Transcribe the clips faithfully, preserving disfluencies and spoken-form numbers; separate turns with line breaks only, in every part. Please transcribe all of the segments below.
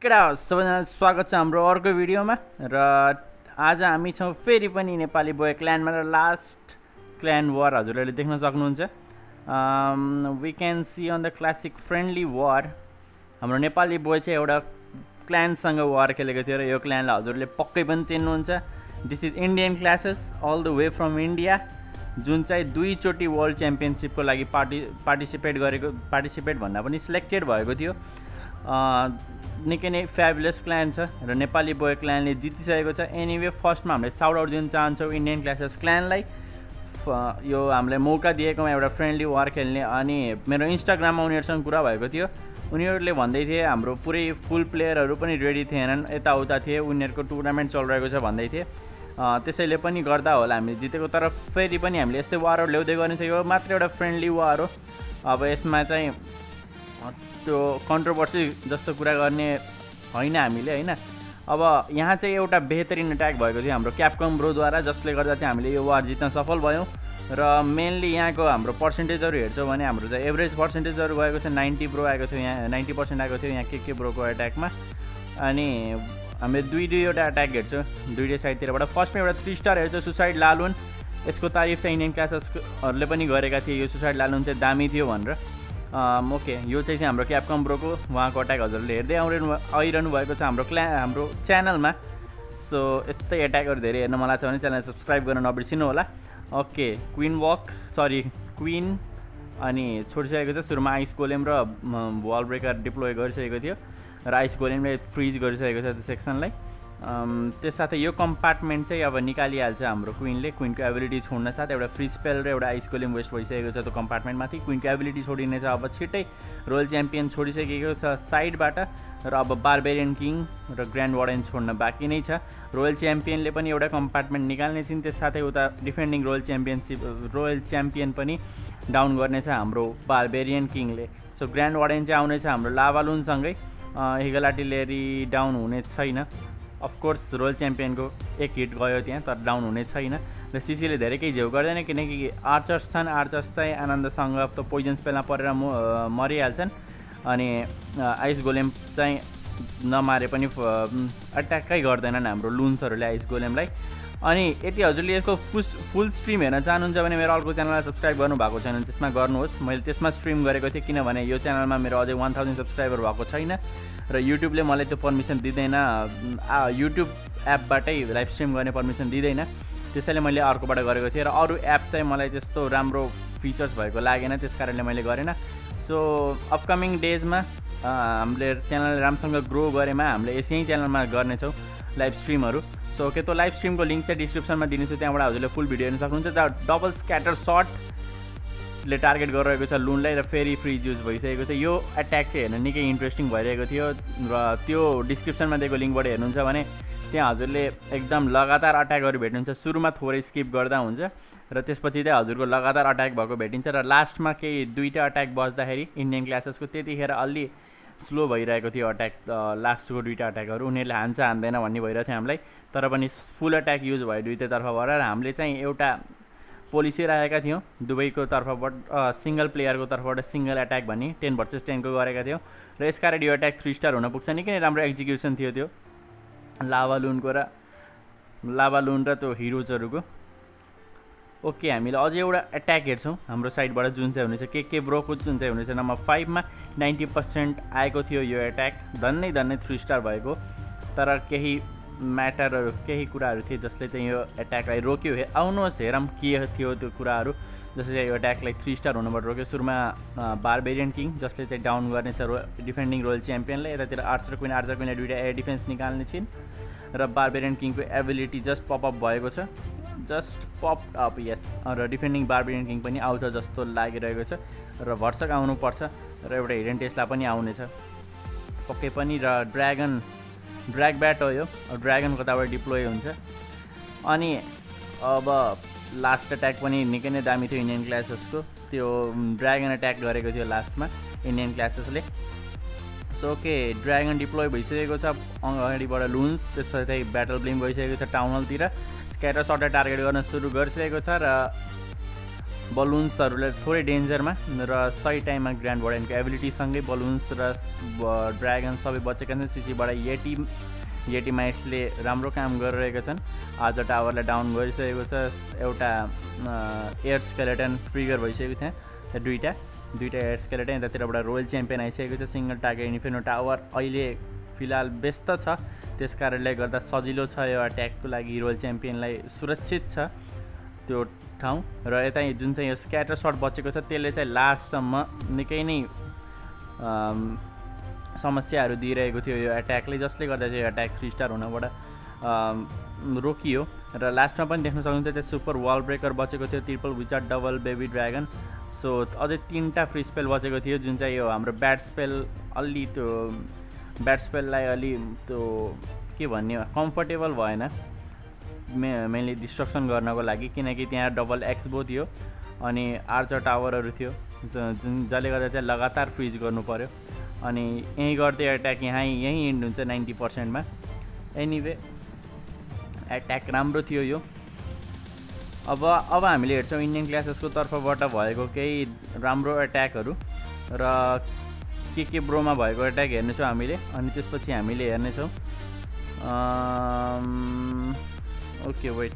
केटा सबैजना स्वागत छ हाम्रो अर्को भिडियोमा र आज हामी छौं फेरि पनि नेपाली बोय क्ल्यानमा र लास्ट क्ल्यान वार हजुरहरूले देख्न सक्नुहुन्छ। We can see on the classic friendly war हाम्रो नेपाली बोय चाहिँ एउटा क्ल्यानसँग वार खेलेको थियो र यो क्ल्यानलाई हजुरले पक्कै पनि चिन्नुहुन्छ। This is Indian classes all the way from India जुन चाहिँ दुईचोटि वर्ल्ड च्याम्पियनसिपको लागि पार्टी पार्टिसिपेट गरेको पार्टिसिपेट भन्दा पनि सिलेक्टेड भएको थियो। निकै नै फ्याबुलस क्ल्यान छ र नेपाली बोय क्ल्यानले जितिसकेको छ। एनिवे फर्स्टमा हामीले साउट आउट दिन चाहन्छौँ इन्डियन क्लासेस क्ल्यानलाई यो हामीले मौका दिएकोमा एउटा फ्रेन्डली वार खेल्ने। अनि मेरो इन्स्टाग्राममा उनीहरूसँग कुरा भएको थियो, उनीहरूले भन्दै थिए हाम्रो पुरै फुल प्लेयरहरू पनि रेडी थिएनन्, यताउता थिए, उनीहरूको टुर्नामेन्ट चलिरहेको छ भन्दै थिए। त्यसैले पनि गर्दा होला हामीले जितेको। तर फेरि पनि हामीले यस्तै वारहरू ल्याउँदै गर्ने छ, यो मात्र एउटा फ्रेन्डली वार हो। अब यसमा चाहिँ त्यो कन्ट्रोभर्सी जस्तो कुरा गर्ने होइन हामीले होइन। अब यहाँ चाहिँ एउटा बेहतरिन अट्याक भएको थियो हाम्रो क्यापकम ब्रोद्वारा, जसले गर्दा चाहिँ हामीले यो वार जित्न सफल भयौँ। र मेनली यहाँको हाम्रो पर्सेन्टेजहरू हेर्छौँ भने हाम्रो चाहिँ एभरेज पर्सेन्टेजहरू गएको छ नाइन्टी ब्रो आएको थियो, यहाँ नाइन्टी पर्सेन्ट आएको थियो यहाँ के के ब्रोको एट्याकमा। अनि हामीले दुई दुईवटा एट्याक हेर्छौँ दुइटै साइडतिरबाट। फर्स्टमा एउटा थ्री स्टार हेर्छौँ सुसाइड लालुन, यसको तारिफ चाहिँ इन्डियन क्लासेसहरूले पनि गरेका थिए, यो सुसाइड लालुन चाहिँ दामी थियो भनेर। ओके यो चाहिँ हाम्रो क्यापकम ब्रोको उहाँको अट्याक हजुरले हेर्दै आइरहनु आइरहनु भएको छ हाम्रो क्ल्या हाम्रो च्यानलमा। सो यस्तै एट्याकहरू धेरै हेर्न मलाई छ भने च्यानल सब्सक्राइब गर्न नबिर्सिनु होला। Okay queen walk sorry queen अनि छोडिसकेको छ। सुरुमा आइस गोलेम र वाल ब्रेकर डिप्लोय गरिसकेको थियो र आइस गोलेमले फ्रिज गरिसकेको छ त्यो सेक्सनलाई। त्यस साथै यो कम्पार्टमेन्ट चाहिँ अब निकालिहाल्छ हाम्रो क्विनले। क्विनको एबिलिटी छोड्न साथ एउटा फ्री स्पेल र एउटा आइस गोलेम वेस्ट भइसकेको छ त्यो कम्पार्टमेन्टमाथि। क्विनको एबिलिटी छोडिनेछ अब छिट्टै। रोयल च्याम्पियन छोडिसकेको छ साइडबाट र अब बारबेरियन किङ र ग्रान्ड वार्डन छोड्न बाँकी नै छ। रोयल च्याम्पियनले पनि एउटा कम्पार्टमेन्ट निकाल्ने छिन्, त्यस साथै उता defending royal championship royal champion पनि डाउन गर्नेछ हाम्रो बारबेरियन किङले। सो ग्रान्ड वार्डन चाहिँ आउनेछ हाम्रो लाभालुनसँगै। हिगल आर्टिलेरी डाउन हुने छैन। अफकोर्स रोयल च्याम्पियनको एक हिट गयो त्यहाँ, तर डाउन हुने छैन। र सिसीले धेरै केही झेउ गर्दैन किनकि आर्चर्स छन्, आर्चर्स चाहिँ आनन्दसँग त पोइजन स्पेलमा परेर म मरिहाल्छन्। अनि आइस गोलेम चाहिँ नमारे पनि अट्याकै गर्दैनन् हाम्रो लुन्सहरूले आइस गोलेमलाई। अनि यदि हजुरले यसको फुल फुल स्ट्रिम हेर्न चाहनुहुन्छ भने मेरो अर्को च्यानललाई सब्सक्राइब गर्नुभएको छैन त्यसमा गर्नुहोस्। मैले त्यसमा स्ट्रिम गरेको थिएँ किनभने यो च्यानलमा मेरो अझै वान थाउजन्ड सब्सक्राइबर भएको छैन र युट्युबले मलाई त्यो पर्मिसन दिँदैन, युट्युब एपबाटै लाइभ स्ट्रिम गर्ने पर्मिसन दिँदैन। त्यसैले मैले अर्कोबाट गरेको थिएँ र अरू एप चाहिँ मलाई त्यस्तो राम्रो फिचर्स भएको लागेन, त्यस कारणले मैले गरेन। सो अपकमिङ डेजमा हामीले च्यानल राम्रोसँग ग्रो गरेमा हामीले यसै च्यानलमा गर्नेछौँ लाइभ स्ट्रिमहरू। सो के त्यो लाइभ स्ट्रिमको लिङ्क चाहिँ डिस्क्रिप्सनमा दिनेछु, त्यहाँबाट हजुरले फुल भिडियो हेर्न सक्नुहुन्छ। जहाँ डबल स्क्याटर सटले टार्गेट गरिरहेको छ लुनलाई र फेरि फ्रिज युज भइसकेको छ। यो एट्याक चाहिँ हेर्न निकै इन्ट्रेस्टिङ भइरहेको थियो र त्यो डिस्क्रिप्सनमा दिएको लिङ्कबाट हेर्नुहुन्छ भने त्यहाँ हजुरले एकदम लगातार अट्याकहरू भेट्नुहुन्छ। सुरुमा थोरै स्किप गर्दा हुन्छ र त्यसपछि चाहिँ हजुरको लगातार अट्याक भएको भेटिन्छ र लास्टमा केही दुईवटा अट्याक बज्दाखेरि इन्डियन क्लासेसको त्यतिखेर अलि स्लो भइरहेको थियो अट्याक, लास्टको दुईवटा अट्याकहरू उनीहरूले हान्छ हान्दैन भन्ने भइरहेको थियो हामीलाई। तर पनि फुल अट्याक युज भयो दुईटैतर्फबाट र हामीले चाहिँ एउटा पोलिसी राखेका थियौँ दुबईको तर्फबाट सिङ्गल प्लेयरको तर्फबाट सिङ्गल एट्याक भन्ने टेन भर्सेस टेनको गरेका थियौँ र यसकारण यो एट्याक थ्री स्टार हुन पुग्छ। निकै नै राम्रो एक्जिक्युसन थियो त्यो लाभालुनको र लाभालुन र त्यो हिरोजहरूको। ओके हामीले अझै एउटा एट्याक हेर्छौँ हाम्रो साइडबाट जुन चाहिँ हुनेछ के के ब्रोको जुन चाहिँ हुनेछ नम्बर फाइभमा नाइन्टी पर्सेन्ट आएको थियो यो एट्याक, धन्नै धन्नै थ्री स्टार भएको। तर केही म्याटरहरू केही कुराहरू थिए जसले चाहिँ यो एट्याकलाई रोक्यो। आउनुहोस् हेरौँ के थियो त्यो कुराहरू जसले चाहिँ यो एट्याकलाई थ्री स्टार हुनबाट रोक्यो। सुरुमा बारबेरियन किङ जसले चाहिँ डाउन गर्नेछ रो डिफेन्डिङ रोयल च्याम्पियनलाई, यतातिर आर्चर क्विन आर्चर क्विनले दुइटा एयर डिफेन्स निकाल्ने छिन् र बारबेरियन किङको एबिलिटी जस्ट पपअप भएको छ, जस्ट पप अप यस। र डिफेन्डिङ बारबेरियन किङ पनि आउँछ जस्तो लागिरहेको छ र भर्सक आउनुपर्छ र एउटा हिडन टेस्ला पनि आउनेछ पक्कै पनि। र ड्रागन ड्र्याग ब्याट हो यो, ड्रागन कताबाट डिप्लोय हुन्छ। अनि अब लास्ट एट्याक पनि निकै नै दामी थियो इन्डियन क्लासेसको, त्यो ड्रागन एट्याक गरेको थियो लास्टमा इन्डियन क्लासेसले। सो ओके ड्रागन डिप्लोय भइसकेको छ अगाडिबाट लुन्स, त्यसपछि ब्याटल ब्लिम गइसकेको छ टाउन हलतिर। स्क्याटर सटले टार्गेट गर्न सुरु गरिसकेको छ र बलुन्सहरूले थोरै डेन्जरमा र सही टाइममा ग्रान्ड वार्डनको एबिलिटीसँगै बलुन्स र ड्रागन सबै बचेका छन्। सिसीबाट येटी येटी माइट्सले राम्रो काम गरिरहेका छन्। आज टावरलाई डाउन गरिसकेको छ। एउटा एयर स्केलेटन ट्रिगर भइसकेको छ। दुईवटा दुईवटा एयर स्केलेटन। यतातिरबाट रोयल च्याम्पियन आइसकेको छ। सिङ्गल टार्गेट इन्फिर्नो टावर अहिले फिलहाल व्यस्त छ, त्यस कारणले गर्दा सजिलो छ यो अट्याकको लागि। रोयल च्याम्पियनलाई सुरक्षित छ त्यो ठाउँ। र यता जुन चाहिँ यो स्क्याटर सर्ट बचेको छ त्यसले चाहिँ लास्टसम्म निकै नै समस्याहरू दिइरहेको थियो यो एट्याकले, जसले गर्दा चाहिँ यो एट्याक थ्री स्टार हुनबाट रोकियो। र लास्टमा पनि देख्न सक्नुहुन्छ त्यो सुपर वाल ब्रेकर बचेको थियो, ट्रिपल विचार, डबल बेबी ड्रागन। सो अझै तिनवटा फ्री स्पेल बचेको थियो जुन चाहिँ यो हाम्रो ब्याट स्पेल अलि त्यो ब्याट स्पेललाई अलि त्यो के भन्ने कम्फर्टेबल भएन मे मेनली डिस्ट्रक्सन गर्नको लागि, किनकि त्यहाँ डबल एक्सबो थियो अनि आर्चर टावरहरू थियो जुन जसले गर्दा चाहिँ लगातार फ्रिज गर्नु पऱ्यो। अनि यहीँ गर्दै एट्याक यहाँ यहीँ इन्ड हुन्छ नाइन्टी पर्सेन्टमा। एनिवे एट्याक राम्रो थियो यो। अब अब हामीले हेर्छौँ इन्डियन क्लासेसको तर्फबाट भएको केही राम्रो एट्याकहरू र के के ब्रोमा भएको एट्याक हेर्नेछौँ हामीले। अनि त्यसपछि हामीले हेर्नेछौँ ओके वेट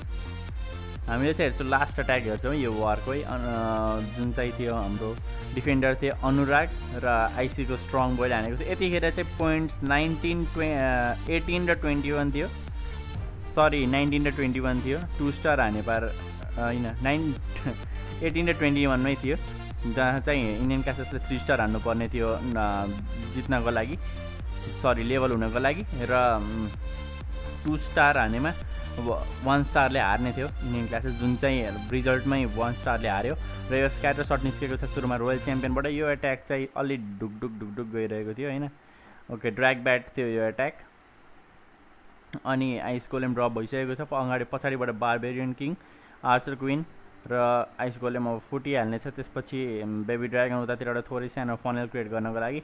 हामीले चाहिँ हेर्छौँ लास्ट एट्याक हेर्छौँ यो वारकै जुन चाहिँ थियो हाम्रो डिफेन्डर थियो अनुराग र आइसीको स्ट्रङ बोयले हानेको थियो। यतिखेर चाहिँ पोइन्ट्स नाइन्टिन ट्वे एटिन र ट्वेन्टी वान थियो, सरी नाइन्टिन र ट्वेन्टी वान थियो। टु स्टार हाने पार होइन नाइन एटिन र ट्वेन्टी वानमै थियो, जहाँ चाहिँ इन्डियन क्लासेसले थ्री स्टार हान्नुपर्ने थियो जित्नको लागि, सरी लेभल हुनको लागि। र टु स्टार हानेमा वान स्टारले हार्ने थियो इन्डियन क्लासेस, जुन चाहिँ रिजल्टमै वान स्टारले हार्यो। र यो स्क्याटर सर्ट निस्केको छ सुरुमा रोयल च्याम्पियनबाट। यो एट्याक चाहिँ अलि ढुकढुक ढुकढुक गइरहेको थियो होइन। ओके ड्र्याग ब्याट थियो यो एट्याक। अनि आइस गोलेम ड्रप भइसकेको छ। अगाडि पछाडिबाट बारबेरियन किङ, आर्चर क्विन र आइस गोलेम अब फुटिहाल्ने छ। त्यसपछि बेबी ड्रागन उतातिरबाट थोरै सानो फनल क्रिएट गर्नको लागि।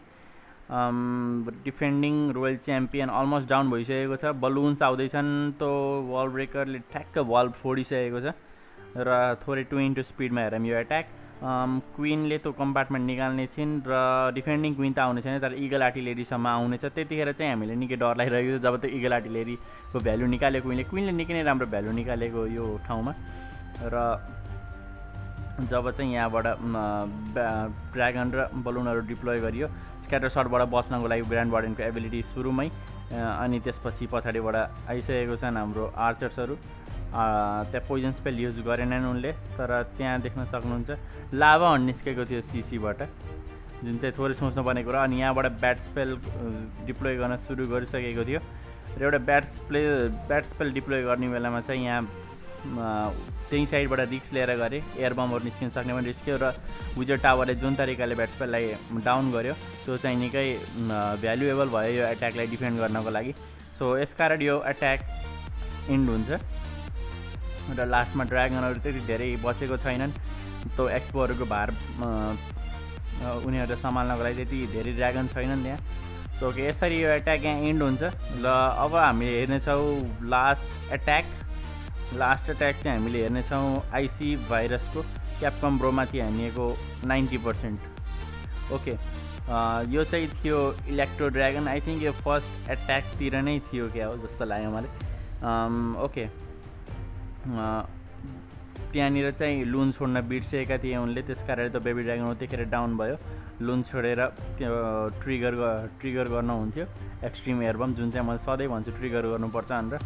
Defending royal champion almost down भइसकेको छ। बलुन्स आउँदैछन्, तो वाल ब्रेकरले ठ्याक्क वाल फोडिसकेको छ र थोरै टु इन्टु स्पिडमा हेरौँ यो एट्याक। क्विनले त्यो कम्पार्टमेन्ट निकाल्ने छिन् र डिफेन्डिङ क्विन त आउने छैन, तर इगल आर्टिलेरीसम्म आउनेछ। त्यतिखेर चाहिँ हामीले निकै डर लागिरहेको छ जब त्यो इगल आर्टिलेरीको भ्यालु निकाल्यो क्विनले। क्विनले निकै नै राम्रो भ्यालु निकालेको यो ठाउँमा। र जब चाहिँ यहाँबाट ड्रागन र बलुनहरू डिप्लोय गरियो स्क्याटर सर्टबाट बच्नको लागि ग्रान्ड वार्डनको एबिलिटी सुरुमै। अनि त्यसपछि पछाडिबाट आइसकेको छन् हाम्रो आर्चर्सहरू। त्यहाँ पोइजन स्पेल युज गरेनन् उनले, तर त्यहाँ देख्न सक्नुहुन्छ लाभा हन्ड निस्केको थियो सिसीबाट, जुन चाहिँ थोरै सोच्नुपर्ने कुरा। अनि यहाँबाट ब्याट स्पेल डिप्लोय गर्न सुरु गरिसकेको थियो र एउटा bat spell bat spell deploy गर्ने बेलामा चाहिँ यहाँ त्यही साइडबाट रिक्स लिएर गरे। एयर बमहरू निस्किन सक्ने पनि रिस्क्यो र विजर टावरले जुन तरिकाले ब्याट स्पेललाई डाउन गर्यो त्यो चाहिँ निकै भ्यालुएबल भयो यो एट्याकलाई डिफेन्ड गर्नको लागि। सो यसकारण यो एट्याक इन्ड हुन्छ र लास्टमा ड्रागनहरू त्यति धेरै बसेको छैनन्। त्यो एक्सपोहरूको भार उनीहरूले सम्हाल्नको लागि त्यति धेरै ड्रागन छैनन् त्यहाँ। सो यसरी यो एट्याक यहाँ इन्ड हुन्छ। ल अब हामी हेर्नेछौँ लास्ट एट्याक। लास्ट एट्याक चाहिँ हामीले हेर्नेछौँ आइसी भाइरसको क्यापकम ब्रोमाथि हानिएको नाइन्टी पर्सेन्ट। ओके यो चाहिँ थियो इलेक्ट्रो ड्रागन। आई थिङ्क यो फर्स्ट एट्याकतिर नै थियो क्या हो जस्तो लाग्यो मलाई। ओके त्यहाँनिर चाहिँ लुन छोड्न बिर्सिएका थिए उनले, त्यस कारणले त बेबी ड्रागन त्यतिखेर डाउन भयो। लुन छोडेर त्यो ट्रिगर ट्रिगर गर्न हुन्थ्यो एक्सट्रिम एयरबम, जुन चाहिँ मैले सधैँ भन्छु ट्रिगर गर्नुपर्छ भनेर।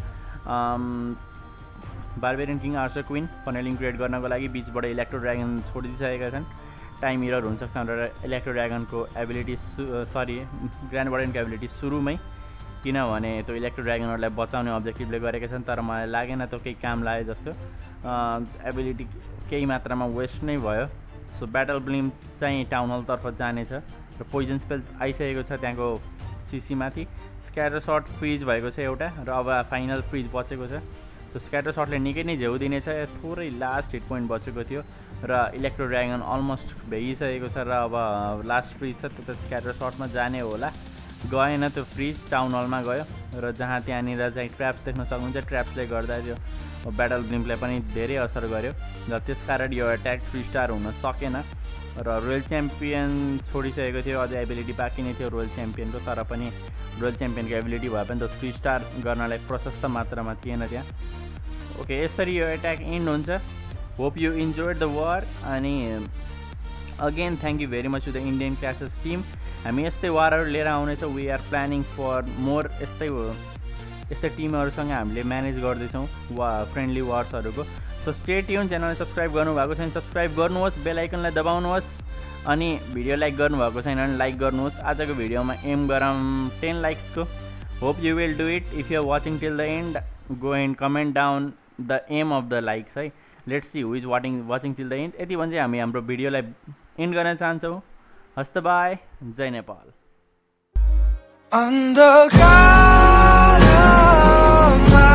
Barbarian king archer queen funneling create गर्नको लागि बिचबाट इलेक्ट्रो ड्रागन छोडिदिइसकेका छन्। टाइम इरर हुनसक्छ भनेर इलेक्ट्रो ड्रागनको एबिलिटी सरी ग्रान्ड वार्डनको एबिलिटी सुरुमै, किनभने त्यो इलेक्ट्रो ड्रागनहरूलाई बचाउने अब्जेक्टिभले गरेका छन्, तर मलाई लागेन त्यो केही काम लाग्यो जस्तो। एबिलिटी केही मात्रामा वेस्ट नै भयो। सो ब्याटल ब्लिम चाहिँ टाउन हलतर्फ जानेछ र पोइजन स्पेल आइसकेको छ त्यहाँको सिसीमाथि। स्क्याटर सर्ट फ्रिज भएको छ एउटा र अब फाइनल फ्रिज बचेको छ। त्यो स्क्याटर सर्टले निकै नै झेउ दिनेछ। थोरै लास्ट हिट पोइन्ट बचेको थियो र इलेक्ट्रो ड्रागन अलमोस्ट भइसकेको छ र अब लास्ट फ्रिज छ त्यो त स्क्याटर सर्टमा जाने होला। गएन त्यो फ्रिज, टाउन हलमा गयो र जहाँ त्यहाँनिर चाहिँ ट्र्याप्स देख्न सक्नुहुन्छ। ट्र्याप्सले गर्दा त्यो ब्याटल ग्लिम्पलाई पनि धेरै असर गर्यो र त्यसकारण यो एट्याक थ्री स्टार हुन सकेन र रोयल च्याम्पियन छोडिसकेको थियो, अझै एबिलिटी बाँकी नै थियो रोयल च्याम्पियनको, तर पनि रोयल च्याम्पियनको एबिलिटी भए पनि त थ्री स्टार गर्नलाई प्रशस्त मात्रामा थिएन त्यहाँ। ओके, यसरी यो एट्याक एन्ड हुन्छ। Hope you enjoyed the war अनि again thank you very much to the Indian classes team. हामी यस्तै वारहरू लिएर आउनेछौँ। We are planning for more यस्तै यस्तै टिमहरूसँग हामीले म्यानेज गर्दैछौँ वा फ्रेन्डली वार्सहरूको। So stay tune. च्यानललाई सब्सक्राइब गर्नुभएको छैन सब्सक्राइब गर्नुहोस्, बेल आइकनलाई दबाउनुहोस् अनि भिडियो लाइक गर्नुभएको छैन भने लाइक गर्नुहोस्। आजको भिडियोमा एम गरौँ टेन लाइक्सको। Hope you will do it. If you are watching till the end go and comment down the aim of the likes है। Let's see who is watching watching till the end. यति भने चाहिँ हामी हाम्रो भिडियोलाई and गर्न चाहन्छौँ। हस्त बाई, जय नेपाल।
अन्धकार